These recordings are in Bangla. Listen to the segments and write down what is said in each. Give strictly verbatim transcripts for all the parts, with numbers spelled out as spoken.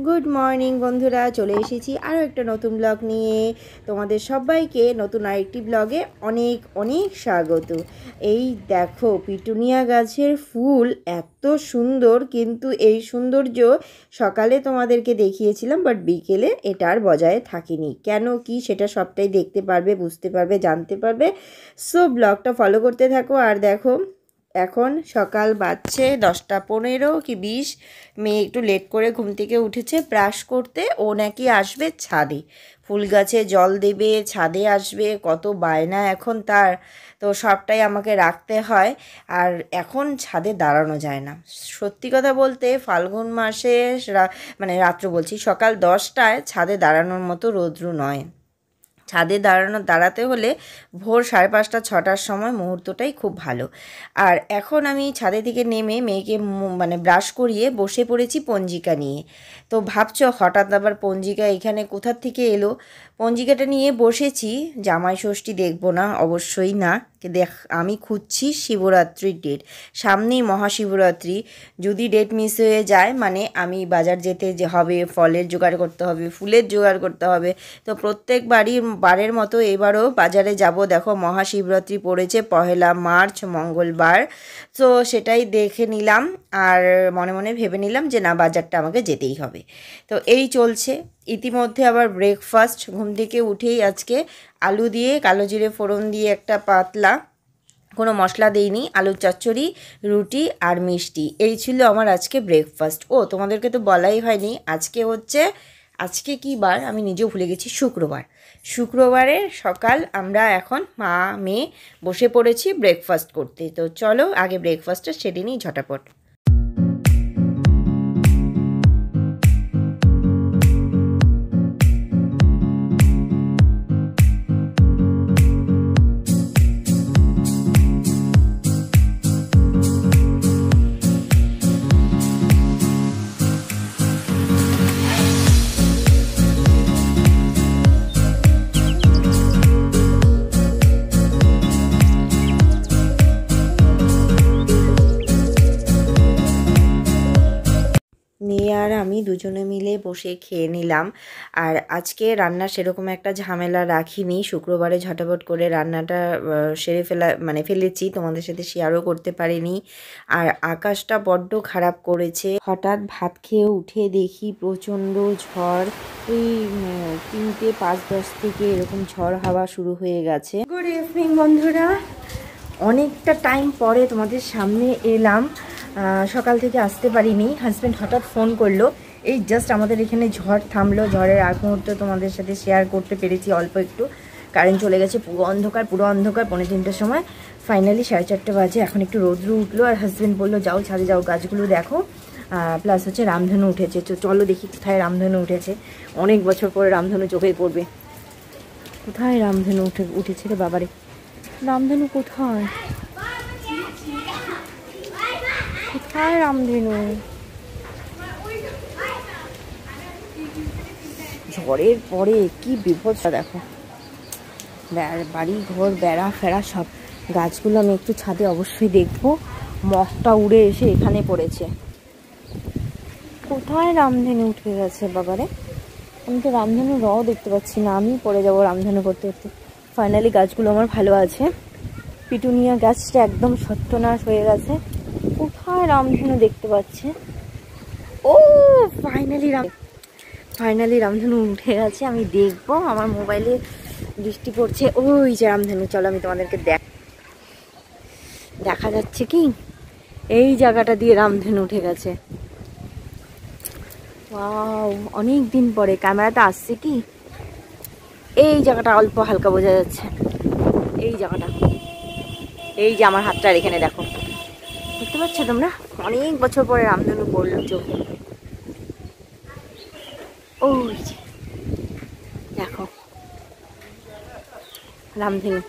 গুড মর্নিং বন্ধুরা, চলে এসেছি আরও একটা নতুন ব্লগ নিয়ে। তোমাদের সবাইকে নতুন আরেকটি ব্লগে অনেক অনেক স্বাগত। এই দেখো, পিটুনিয়া গাছের ফুল এত সুন্দর, কিন্তু এই সৌন্দর্য সকালে তোমাদেরকে দেখিয়েছিলাম, বাট বিকেলে এটা আর বজায় থাকেনি। কেন কি সেটা সবটাই দেখতে পারবে, বুঝতে পারবে, জানতে পারবে। সো ব্লগটা ফলো করতে থাকো। আর দেখো, এখন সকাল বাজছে দশটা পনেরো কি বিশ। মেয়ে একটু লেট করে ঘুম থেকে উঠেছে ব্রাশ করতে। ও নাকি আসবে ছাদে, ফুল গাছে জল দেবে, ছাদে আসবে, কত বায়না এখন তার। তো সবটাই আমাকে রাখতে হয়, আর এখন ছাদে দাঁড়ানো যায় না। সত্যি কথা বলতে ফাল্গুন মাসে মানে রাত্র বলছি, সকাল দশটায় ছাদে দাঁড়ানোর মতো রৌদ্র নয়। ছাদে দাঁড়ানো দাঁড়াতে হলে ভোর সাড়ে পাঁচটা ছটার সময় মুহূর্তটাই খুব ভালো। আর এখন আমি ছাদে থেকে নেমে মেয়েকে মানে ব্রাশ করিয়ে বসে পড়েছি পঞ্জিকা নিয়ে। তো ভাবছো হঠাৎ আবার পঞ্জিকা এখানে কোথার থেকে এলো? পঞ্জিকাটা নিয়ে বসেছি, জামাই ষষ্ঠী দেখবো না, অবশ্যই না। দেখ, আমি খুঁজছি শিবরাত্রির ডেট, সামনেই মহাশিবরাত্রি। যদি ডেট মিস হয়ে যায় মানে আমি বাজার যেতে যে হবে, ফলের জোগাড় করতে হবে, ফুলের জোগাড় করতে হবে। তো প্রত্যেক বাড়ির বারের মতো এবারও বাজারে যাব। দেখো, মহাশিবরাত্রি পড়েছে পহেলা মার্চ মঙ্গলবার। তো সেটাই দেখে নিলাম, আর মনে মনে ভেবে নিলাম যে না, বাজারটা আমাকে যেতেই হবে। তো এই চলছে। ইতিমধ্যে আবার ব্রেকফাস্ট, ঘুম থেকে উঠেই আজকে আলু দিয়ে কালো জিরে ফোড়ন দিয়ে একটা পাতলা, কোনো মশলা দেইনি, আলুর চচ্চড়ি, রুটি আর মিষ্টি, এই ছিল আমার আজকে ব্রেকফাস্ট। ও তোমাদেরকে তো বলাই হয়নি, আজকে হচ্ছে, আজকে কী বার আমি নিজেও ভুলে গেছি, শুক্রবার। শুক্রবারের সকাল আমরা এখন মা মেয়ে বসে পড়েছি ব্রেকফাস্ট করতে। তো চলো আগে ব্রেকফাস্টটা সেরে নিই ঝটাপট। মেয়ে আর আমি দুজনে মিলে বসে খেয়ে নিলাম। আর আজকে রান্না সেরকম একটা ঝামেলা রাখিনি, শুক্রবারে ঝটাপট করে রান্নাটা সেরে ফেলা মানে ফেলেছি, তোমাদের সাথে শেয়ারও করতে পারিনি। আর আকাশটা বড্ড খারাপ করেছে। হঠাৎ ভাত খেয়ে উঠে দেখি প্রচণ্ড ঝড়, এই তিনটে পাঁচ দশ থেকে এরকম ঝড় হাওয়া শুরু হয়ে গেছে। গুড ইভিনিং বন্ধুরা, অনেকটা টাইম পরে তোমাদের সামনে এলাম। সকাল থেকে আসতে পারিনি, হাজব্যান্ড হঠাৎ ফোন করলো, এই জাস্ট আমাদের এখানে ঝড় থামলো। ঝড়ের আগ মুহূর্তে তোমাদের সাথে শেয়ার করতে পেরেছি অল্প একটু। কারেন্ট চলে গেছে, পুরো অন্ধকার, পুরো অন্ধকার। পৌনে তিনটের সময় ফাইনালি সাড়ে চারটে বাজে, এখন একটু রৌদ্র উঠলো। আর হাজব্যান্ড বললো যাও ছাদে যাও, গাছগুলো দেখো, প্লাস হচ্ছে রামধনু উঠেছে। তো চলো দেখি কোথায় রামধনু উঠেছে। অনেক বছর পরে রামধনু চোখে পড়বে। কোথায় রামধনু উঠে উঠেছে রে বাবারে? রামধনু কোথায় কোথায় রামধনু? ঝড়ের পরে কি বিপদটা দেখো, বাড়ি ঘর বেড়া ফেরা সব। গাছগুলো আমি একটু ছাদে অবশ্যই দেখবো। মগটা উড়ে এসে এখানে পড়েছে। কোথায় রামধনু উঠে গেছে বাবারে? আমি তো রামধনু রও দেখতে পাচ্ছি না, আমি পড়ে যাবো রামধনু করতে করতে। ফাইনালি গাছগুলো আমার ভালো আছে। পিটুনিয়া গাছটা একদম সত্যনাশ হয়ে গেছে। কোথায় রামধনু দেখতে পাচ্ছে? ও ফাইনালি রাম ফাইনালি রামধনু উঠে গেছে। আমি দেখবো, আমার মোবাইলে বৃষ্টি পড়ছে। ওই যে রামধনু, চলো আমি তোমাদেরকে দেখ দেখা যাচ্ছে কি এই জায়গাটা দিয়ে রামধনু উঠে গেছে। ওয়াও, অনেক দিন পরে ক্যামেরাতে আসছে কি এই জায়গাটা অল্প হালকা বোঝা যাচ্ছে। এই জায়গাটা, এই যে আমার হাতটার এখানে দেখো, দেখতে পাচ্ছ তোমরা? অনেক বছর পরে রামধনু পড়লো চোখে। ওই যে দেখো রামধনু।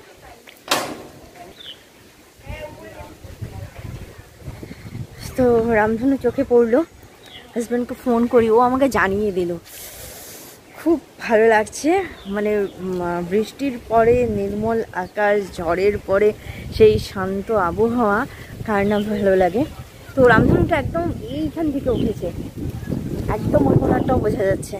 তো রামধনু চোখে পড়লো, হাজব্যান্ডকে ফোন করি, ও আমাকে জানিয়ে দিল। খুব ভালো লাগছে, মানে বৃষ্টির পরে নির্মল আকাশ, ঝড়ের পরে সেই শান্ত আবহাওয়া, কার না ভালো লাগে। তো রামধনুটা একদম এইখান থেকে উঠেছে, একদম ওই কোনাটাও বোঝা যাচ্ছে।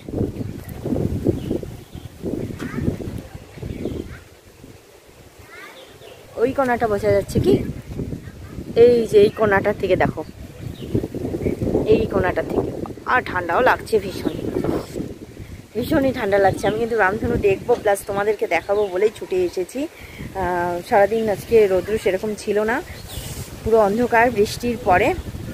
ওই কোনাটা বোঝা যাচ্ছে কি, এই যে এই কোনাটা থেকে দেখো, এই কোনাটা থেকে। আর ঠান্ডাও লাগছে ভীষণ, ভীষণই ঠান্ডা লাগছে। আমি কিন্তু রামধনু দেখবো প্লাস তোমাদেরকে দেখাবো বলেই ছুটে এসেছি। সারাদিন আজকে রৌদ্র সেরকম ছিল না, পুরো অন্ধকার বৃষ্টির পরে।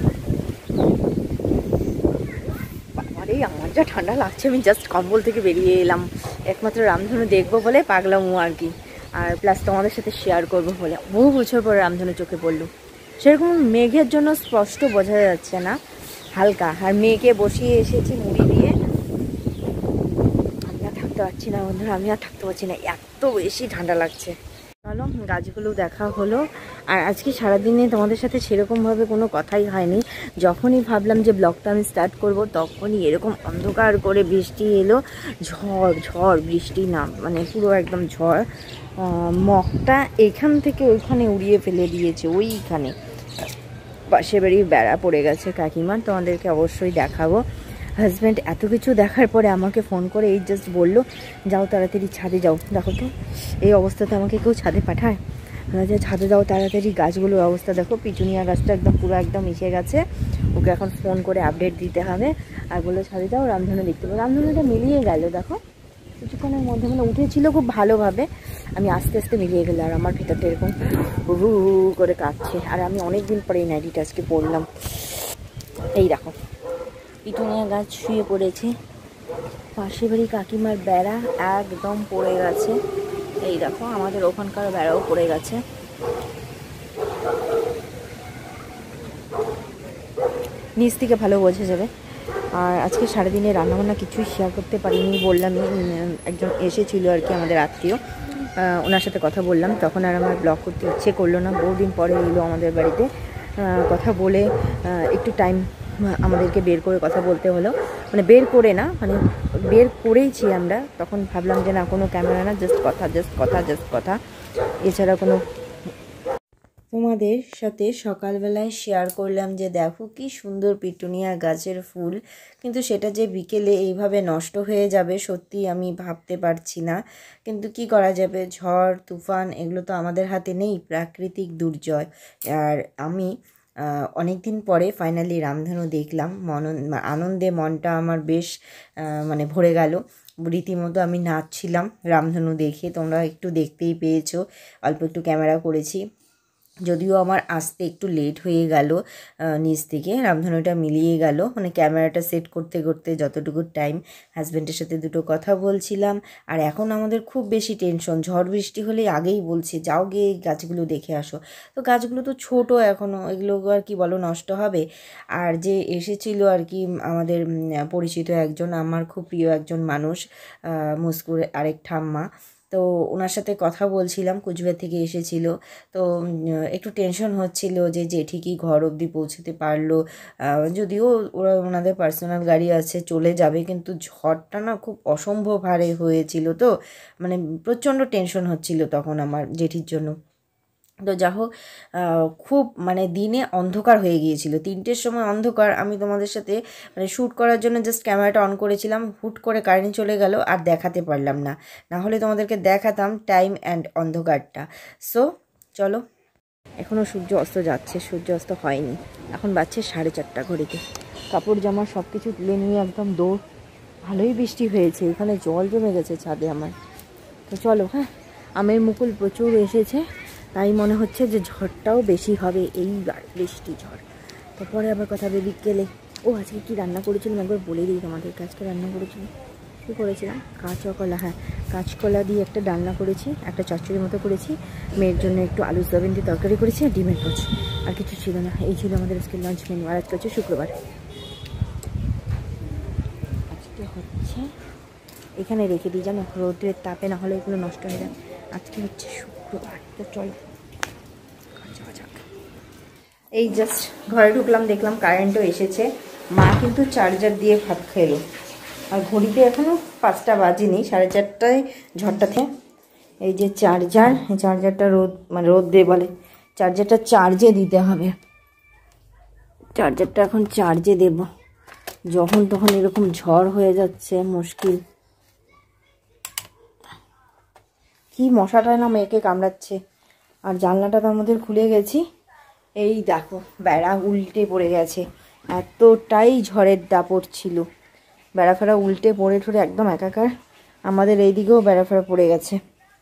বাবারে আমার যা ঠান্ডা লাগছে, আমি জাস্ট কম্বল থেকে বেরিয়ে এলাম একমাত্র রামধনু দেখবো বলে, পাগলামো আর কি, আর প্লাস তোমাদের সাথে শেয়ার করবো বলে। বহু বছর পরে রামধনু চোখে পড়লো। সেরকম মেঘের জন্য স্পষ্ট বোঝা যাচ্ছে না, হালকা। আর মেঘে বসিয়ে এসেছি মুড়ি দিয়ে। আমি আর থাকতে পারছি না বন্ধুরা, আমি আর থাকতে পারছি না, এত বেশি ঠান্ডা লাগছে। চলো গাছগুলো দেখা হলো। আর আজকে সারাদিনে তোমাদের সাথে সেরকমভাবে কোনো কথাই হয়নি। যখনই ভাবলাম যে ব্লগটা আমি স্টার্ট করব, তখনই এরকম অন্ধকার করে বৃষ্টি এলো। ঝড় ঝড় বৃষ্টি না, মানে পুরো একদম ঝড়। মগটা এখান থেকে ওইখানে উড়িয়ে ফেলে দিয়েছে, ওইখানে পাশে বাড়ির বেড়া পড়ে গেছে কাকিমার, তোমাদেরকে অবশ্যই দেখাবো। হাজব্যান্ড এত কিছু দেখার পরে আমাকে ফোন করে এই জাস্ট বললো, যাও তাড়াতাড়ি ছাদে যাও। দেখো তো এই অবস্থাতে আমাকে কেউ ছাদে পাঠায়? যে ছাদে যাও তাড়াতাড়ি। গাছগুলোর অবস্থা দেখো, পিটুনিয়া গাছটা একদম পুরো একদম মিশে গেছে। ওকে এখন ফোন করে আপডেট দিতে হবে। আর বললো ছাদে যাও, রামধনু দেখতে পাবো। রামধনুটা মিলিয়ে গেল দেখো, কিছুক্ষণের মধ্যে মানে উঠেছিল খুব ভালোভাবে, আমি আস্তে আস্তে মিলিয়ে গেল। আর আমার ভিতরটা এরকম হু করে কাঁপছে। আর আমি অনেক দিন পরে এই নাইটিটা আজকে পরলাম। এই দেখো পিটুনিয়া গাছ শুয়ে পড়েছে, পাশে বাড়ি কাকিমার বেড়া একদম পড়ে গেছে। এই দেখো আমাদের ওখানকার বেড়াও পড়ে গেছে। নিচ থেকে ভালো বোঝা যাবে। আর আজকে সারাদিনে রান্নাবান্না কিছুই শেয়ার করতে পারিনি, বললামই। একজন এসেছিল আর কি আমাদের আত্মীয়, ওনার সাথে কথা বললাম, তখন আর আমার ব্লগ করতে ইচ্ছে করলো না। বহুদিন পরে এলো আমাদের বাড়িতে, কথা বলে একটু টাইম আমাদেরকে বের করে কথা বলতে হলো। মানে বের করে না, মানে বের করেইছি আমরা। তখন ভাবলাম যে না, কোনো ক্যামেরা না, জাস্ট কথা জাস্ট কথা জাস্ট কথা এছাড়া কোনো। তোমাদের সাথে সকালবেলায় শেয়ার করলাম যে দেখো কি সুন্দর পিটুনিয়া গাছের ফুল, কিন্তু সেটা যে বিকেলে এইভাবে নষ্ট হয়ে যাবে সত্যি আমি ভাবতে পারছি না। কিন্তু কি করা যাবে, ঝড় তুফান এগুলো তো আমাদের হাতে নেই, প্রাকৃতিক দুর্জয়। আর আমি অনেক দিন পরে ফাইনালি রামধনু দেখলাম, মন আনন্দে মনটা আমার বেশ মানে ভরে গেল। রীতিমতো আমি নাচছিলাম রামধনু দেখে, তোমরা একটু দেখতেই পেয়েছো। অল্প একটু ক্যামেরা করেছি, যদিও আমার আসতে একটু লেট হয়ে গেল। নিচ থেকে রামধনুটা মিলিয়ে গেল, মানে ক্যামেরাটা সেট করতে করতে যতটুকু টাইম। হাজব্যান্ডের সাথে দুটো কথা বলছিলাম। আর এখন আমাদের খুব বেশি টেনশন, ঝড় বৃষ্টি হলে আগেই বলছে যাও গিয়ে গাছগুলো দেখে আসো। তো গাছগুলো তো ছোটো এখনও, এগুলো আর কি বলো নষ্ট হবে। আর যে এসেছিল আর কি আমাদের পরিচিত একজন, আমার খুব প্রিয় একজন মানুষ, মুস্কুর আরেক ঠাম্মা, তো ওনার সাথে কথা বলছিলাম, কুচবিহার থেকে এসেছিল। তো একটু টেনশন হচ্ছিল যে জেঠি কি ঘর অবধি পৌঁছতে পারলো, যদিও ওরা ওনাদের পার্সোনাল গাড়ি আছে চলে যাবে, কিন্তু ঝড়টা না খুব অসম্ভব হারে হয়েছিল। তো মানে প্রচণ্ড টেনশন হচ্ছিল তখন আমার জেঠির জন্য। তো যা হোক, খুব মানে দিনে অন্ধকার হয়ে গিয়েছিল, তিনটের সময় অন্ধকার। আমি তোমাদের সাথে মানে শ্যুট করার জন্য জাস্ট ক্যামেরাটা অন করেছিলাম, হুট করে কারেন্ট চলে গেল, আর দেখাতে পারলাম না, না হলে তোমাদেরকে দেখাতাম টাইম অ্যান্ড অন্ধকারটা। সো চলো, এখনও সূর্য অস্ত যাচ্ছে, সূর্য অস্ত হয়নি, এখন বাজছে সাড়ে চারটা ঘড়িতে। কাপড় জামা সব কিছু তুলে নিয়ে একদম দৌড়। ভালোই বৃষ্টি হয়েছে, এখানে জল জমে গেছে ছাদে আমার। তো চলো, হ্যাঁ আমের মুকুল প্রচুর এসেছে, তাই মনে হচ্ছে যে ঝড়টাও বেশি হবে এইবার, বৃষ্টি ঝড়। তারপরে আবার কথা হবে বিকেলে। ও আজকে কী রান্না করেছিলাম একবার বলে দিই তোমাদের, আজকে রান্না করেছিলাম কী করেছিলাম কাঁচকলা, হ্যাঁ কাঁচকলা দিয়ে একটা ডালনা করেছি, একটা চচ্চড়ির মতো করেছি, মেয়ের জন্য একটু আলু সয়াবিন দিয়ে তরকারি করেছি, আর ডিমের পোচ, আর কিছু ছিল না। এই ছিল আমাদের আজকে লাঞ্চ মেনু। আর আজকে হচ্ছে শুক্রবার, আজকে হচ্ছে এখানে রেখে দিই জানো, রোদ্রের তাপে না হলে এগুলো নষ্ট হয়ে যায়। আজকে হচ্ছে শুক্রবার, তো চলো যাওয়া যাক। এই জাস্ট ঘরে ঢুকলাম, দেখলাম কারেন্টও এসেছে। মা কিন্তু চার্জার দিয়ে ভাত খেলো, আর ঘড়িতে এখনও পাঁচটা বাজেনি, সাড়ে চারটায় ঝড়টা থেকে। এই যে চার্জার, এই চার্জারটা রোদ মানে রোদ দিয়ে বলে চার্জারটা চার্জে দিতে হবে, চার্জারটা এখন চার্জে দেব। যখন তখন এরকম ঝড় হয়ে যাচ্ছে, মুশকিল। কি মশাটা না মেয়েকে কামড়াচ্ছে। আর জানলাটা তার মধ্যে খুলে গেছি, এই দেখো বেড়া উল্টে পড়ে গেছে, এতটাই ঝড়ের দাপট ছিল। বেড়া ফেড়া উল্টে পড়ে ঠরে একদম একাকার। আমাদের এইদিকেও বেড়া ফেড়া পড়ে গেছে।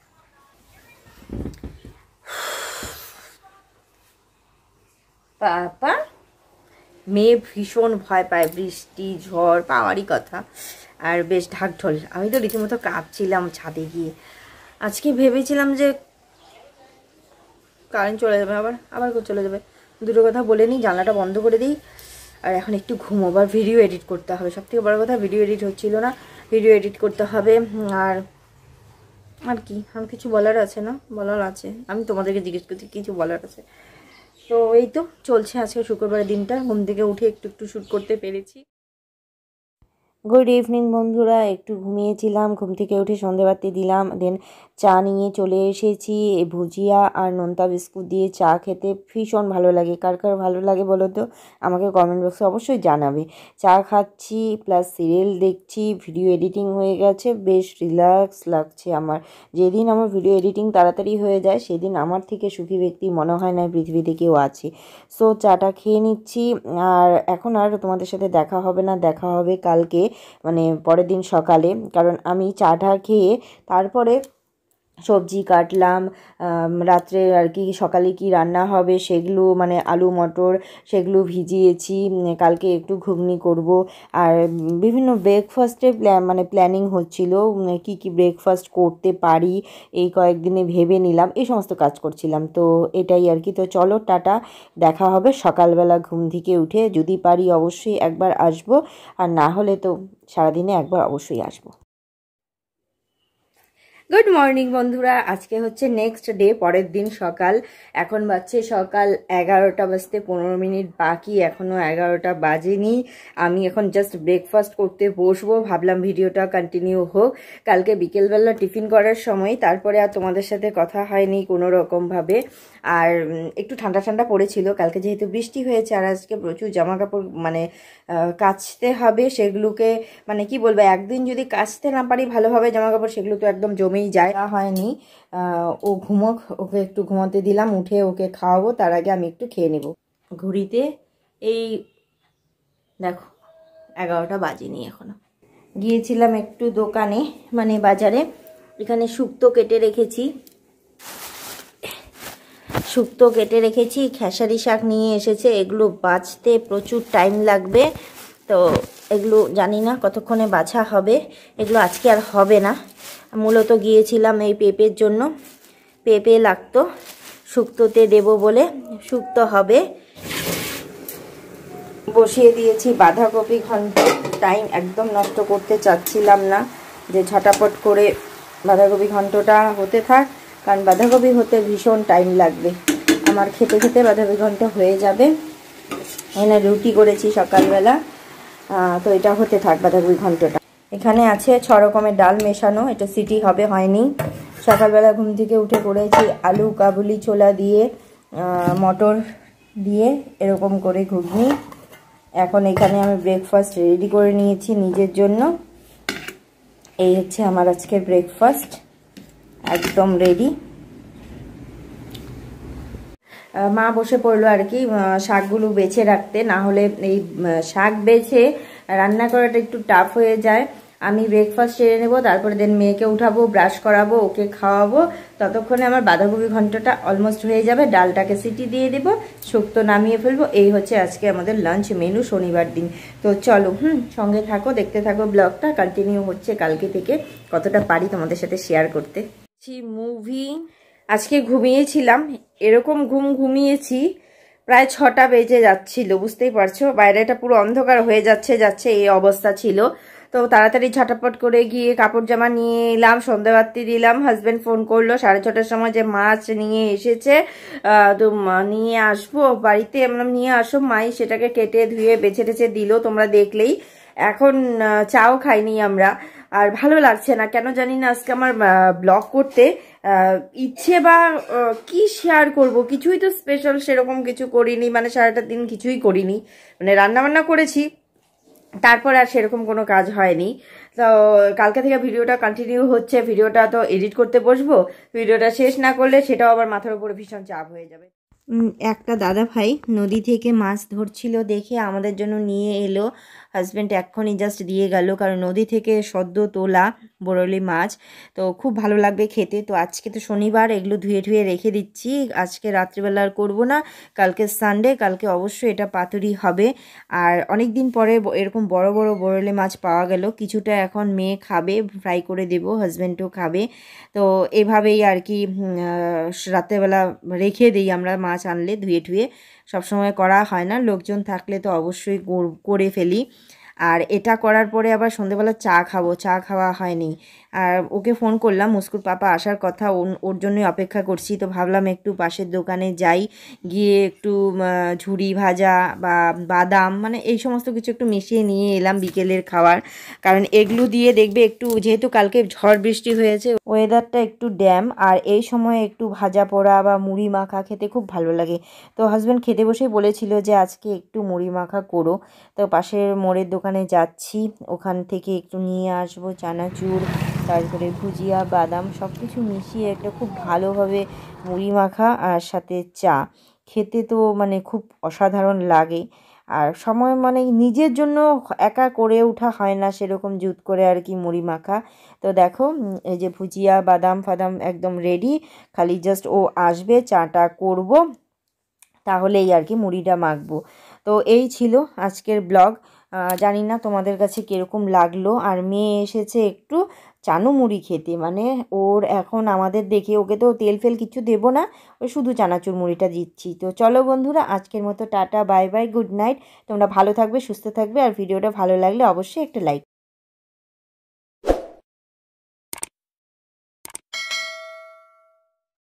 পাপা মেয়ে ভীষণ ভয় পায় বৃষ্টি ঝড়, পাওয়ারই কথা। আর বেশ ঢাকঢোল, আমি তো রীতিমতো কাঁপছিলাম ছাদে গিয়ে। আজকে ভেবেছিলাম যে কারেন্ট চলে যাবে, আবার আবার চলে যাবে। দুটো কথা বলে নিই, জানলাটা বন্ধ করে দিই। আর এখন একটু ঘুমোবার, ভিডিও এডিট করতে হবে। সব থেকে বড়ো কথা, ভিডিও এডিট হচ্ছিল না, ভিডিও এডিট করতে হবে। আর আর কি আর কিছু বলার আছে না? বলার আছে, আমি তোমাদেরকে জিজ্ঞেস করছি কিছু বলার আছে। তো এই তো চলছে আজকে শুক্রবারের দিনটা। ঘুম থেকে উঠে একটু একটু শ্যুট করতে পেরেছি। গুড ইভিনিং বন্ধুরা, একটু ঘুমিয়েছিলাম, ঘুম থেকে উঠে সন্ধেবাতি দিলাম, দেন চা নিয়ে চলে এসেছি। ভুজিয়া আর নোনতা বিস্কুট দিয়ে চা খেতে ভীষণ ভালো লাগে। কার কার ভালো লাগে বলো তো, আমাকে কমেন্ট বক্সে অবশ্যই জানাবে। চা খাচ্ছি প্লাস সিরিয়াল দেখছি, ভিডিও এডিটিং হয়ে গেছে, বেশ রিল্যাক্স লাগছে আমার। যেদিন আমার ভিডিও এডিটিং তাড়াতাড়ি হয়ে যায় সেদিন আমার থেকে সুখী ব্যক্তি মনে হয় না পৃথিবীতে কেউ আছে। সো চাটা খেয়ে নিচ্ছি। আর এখন আর তোমাদের সাথে দেখা হবে না, দেখা হবে কালকে, মানে পরের দিন সকালে। কারণ আমি চাটা খেয়ে তারপরে সবজি কাটলাম, রাত্রে আর কি সকালে কি রান্না হবে সেগুলো, মানে আলু মটর সেগুলো ভিজিয়েছি। কালকে একটু ঘুগনি করব। আর বিভিন্ন ব্রেকফাস্টে মানে প্ল্যানিং হচ্ছিল, কি কি ব্রেকফাস্ট করতে পারি এই কয়েকদিনে ভেবে নিলাম, এই সমস্ত কাজ করছিলাম। তো এটাই আর কি। তো চলো টাটা, দেখা হবে সকালবেলা ঘুম থেকে উঠে। যদি পারি অবশ্যই একবার আসবো, আর না হলে তো সারাদিনে একবার অবশ্যই আসবো। গুড মর্নিং বন্ধুরা, আজকে হচ্ছে নেক্সট ডে, পরের দিন সকাল। এখন বাজছে সকাল এগারোটা বাজতে পনেরো মিনিট বাকি, এখনও এগারোটা বাজেনি। আমি এখন জাস্ট ব্রেকফাস্ট করতে বসবো। ভাবলাম ভিডিওটা কন্টিনিউ হোক। কালকে বিকেলবেলা টিফিন করার সময় তারপরে আর তোমাদের সাথে কথা হয়নি কোনো রকমভাবে। আর একটু ঠান্ডা ঠান্ডা পড়েছিল কালকে, যেহেতু বৃষ্টি হয়েছে। আর আজকে প্রচুর জামা কাপড় মানে কাচতে হবে, সেগুলোকে মানে কি বলবো, একদিন যদি কাচতে না পারি ভালোভাবে জামা কাপড়, সেগুলো তো একদম জমেই যায়। হয়নি, ও ঘুমোক, ওকে একটু ঘুমাতে দিলাম, উঠে ওকে খাওয়াবো, তার আগে আমি একটু খেয়ে নেব। ঘুড়িতে এই দেখো এগারোটা বাজেনি এখনো। গিয়েছিলাম একটু দোকানে, মানে বাজারে। এখানে শুক্তো কেটে রেখেছি, শুক্তো কেটে রেখেছি, খেসারি শাক নিয়ে এসেছে। এগুলো বাছতে প্রচুর টাইম লাগবে, তো এগুলো জানি না কতক্ষণে বাছা হবে। এগুলো আজকে আর হবে না। মূলত গিয়েছিলাম এই পেঁপের জন্য, পেঁপে লাগতো শুক্তোতে দেব বলে, শুক্তো হবে। বসিয়ে দিয়েছি বাঁধাকপি ঘন্ট। টাইম একদম নষ্ট করতে চাচ্ছিলাম না, যে ঝটাপট করে বাঁধাকপি ঘন্টটা হতে থাক, কারণ বাঁধাকপি হতে ভীষণ টাইম লাগবে। আমার খেতে খেতে বাঁধাকপি ঘন্ট হয়ে যাবে। এখানে রুটি করেছি সকালবেলা, তো এটা হতে থাক বাঁধাকপি ঘন্টটা। এখানে আছে ছ রকমের ডাল মেশানো, এটা সিটি হবে, হয়নি। সকালবেলা ঘুম থেকে উঠে করেছি আলু কাবুলি ছোলা দিয়ে, মটর দিয়ে এরকম করে ঘুগনি। এখন এখানে আমি ব্রেকফাস্ট রেডি করে নিয়েছি নিজের জন্য। এই হচ্ছে আমার আজকের ব্রেকফাস্ট, একদম রেডি। মা বসে পড়লো আর কি শাকগুলো বেছে রাখতে, না হলে এই শাক বেছে রান্না করাটা একটু টাফ হয়ে যায়। আমি ব্রেকফাস্ট সেরে নেবো, তারপরে দেন মেয়েকে উঠাবো, ব্রাশ করাবো, ওকে খাওয়াবো। ততক্ষণে আমার বাঁধাকপি ঘন্টটা অলমোস্ট হয়ে যাবে। ডালটাকে সিটি দিয়ে দেবো, শুক্তো নামিয়ে ফেলবো। এই হচ্ছে আজকে আমাদের লাঞ্চ মেনু শনিবার দিন। তো চলো, হুম সঙ্গে থাকো, দেখতে থাকো ব্লগটা। কন্টিনিউ হচ্ছে কালকে থেকে, কতটা পারি তোমাদের সাথে শেয়ার করতে। মুভি আজকে ঘুমিয়েছিলাম, এরকম ঘুম ঘুমিয়েছি প্রায় ছটা বেজে যাচ্ছিল, বুঝতেই পারছো। বাইরেটা পুরো অন্ধকার হয়ে যাচ্ছে যাচ্ছে এই অবস্থা ছিল। তো তাড়াতাড়ি ঝটাপট করে গিয়ে কাপড় জামা নিয়ে এলাম, সন্ধ্যাবাতি দিলাম। হাজব্যান্ড ফোন করলো সাড়ে ছটার সময় যে মাছ নিয়ে এসেছে, তো নিয়ে আসবো বাড়িতে। আমরা নিয়ে আসো, মাই সেটাকে কেটে ধুয়ে বেছে টেছে দিল, তোমরা দেখলেই। এখন চাও খাইনি আমরা, আর ভালো লাগছে না কেন জানি না। আজকে আমার ব্লগ করতে ইচ্ছে বা কি শেয়ার করব, কিছুই তো স্পেশাল সেরকম কিছু করিনি, মানে সারাটা দিন কিছুই করিনি। মানে রান্না বান্না করেছি, তারপর আর সেরকম কোনো কাজ হয়নি। তো কালকে থেকে ভিডিওটা কন্টিনিউ হচ্ছে। ভিডিওটা তো এডিট করতে বসবো, ভিডিওটা শেষ না করলে সেটাও আবার মাথার উপরে ভীষণ চাপ হয়ে যাবে। একটা দাদা ভাই নদী থেকে মাছ ধরছিল দেখে আমাদের জন্য নিয়ে এলো। হাজব্যান্ড এক্ষুনি জাস্ট দিয়ে গেল, কারণ নদী থেকে সদ্য তোলা বরলি মাছ, তো খুব ভালো লাগবে খেতে। তো আজকে তো শনিবার, এগুলো ধুয়ে ধুয়ে রেখে দিচ্ছি, আজকে রাত্রিবেলা আর করবো না, কালকে সানডে, কালকে অবশ্যই এটা পাতুরি হবে। আর অনেক দিন পরে এরকম বড় বড় বরলি মাছ পাওয়া গেল, কিছুটা এখন মেয়ে খাবে, ফ্রাই করে দেবো, হাজব্যান্ডও খাবে। তো এভাবেই আর কি রাত্রেবেলা রেখে দিই আমরা, মাছ আনলে ধুয়ে ধুয়ে, সবসময় করা হয় না, লোকজন থাকলে তো অবশ্যই করে ফেলি। আর এটা করার পরে আবার সন্ধেবেলা চা খাবো, চা খাওয়া হয়নি। আর ওকে ফোন করলাম, মুস্কুর পাপা আসার কথা, ওর জন্যই অপেক্ষা করছি। তো ভাবলাম একটু পাশের দোকানে যাই, গিয়ে একটু ঝুরি ভাজা বা বাদাম, মানে এই সমস্ত কিছু একটু মিশিয়ে নিয়ে এলাম বিকেলের খাবার। কারণ এগুলো দিয়ে দেখবে একটু, যেহেতু কালকে ঝড় বৃষ্টি হয়েছে, ওয়েদারটা একটু ড্যাম, আর এই সময় একটু ভাজা পোড়া বা মুড়ি মাখা খেতে খুব ভালো লাগে। তো হাজব্যান্ড খেতে বসেই বলেছিল যে আজকে একটু মুড়ি মাখা করো। তো পাশের মোড়ের দোকানে যাচ্ছি, ওখান থেকে একটু নিয়ে আসবো চানাচুর, তারপরে ভুজিয়া, বাদাম, সব কিছু মিশিয়ে একটা খুব ভালোভাবে মুড়ি মাখা আর সাথে চা খেতে তো মানে খুব অসাধারণ লাগে। আর সময় মানে নিজের জন্য একা করে ওঠা হয় না সেরকম জুত করে আর কি মুড়ি মাখা। তো দেখো এই যে ভুজিয়া, বাদাম ফাদাম একদম রেডি, খালি জাস্ট ও আসবে, চাটা করব, তাহলেই আর কি মুড়িটা মাখবো। তো এই ছিল আজকের ব্লগ। জানি না তোমাদের কাছে কীরকম লাগলো। আর মেয়ে এসেছে একটু চানু মুড়ি খেতে, মানে ওর এখন আমাদের দেখে, ওকে তো তেল ফেল কিছু দেবো না, ওই শুধু চানাচুর মুড়িটা দিচ্ছি। তো চলো বন্ধুরা, আজকের মতো tata, bye bye, good night. তোমরা ভালো থাকবে, সুস্থ থাকবে, আর ভিডিওটা ভালো লাগলে অবশ্যই একটা লাইক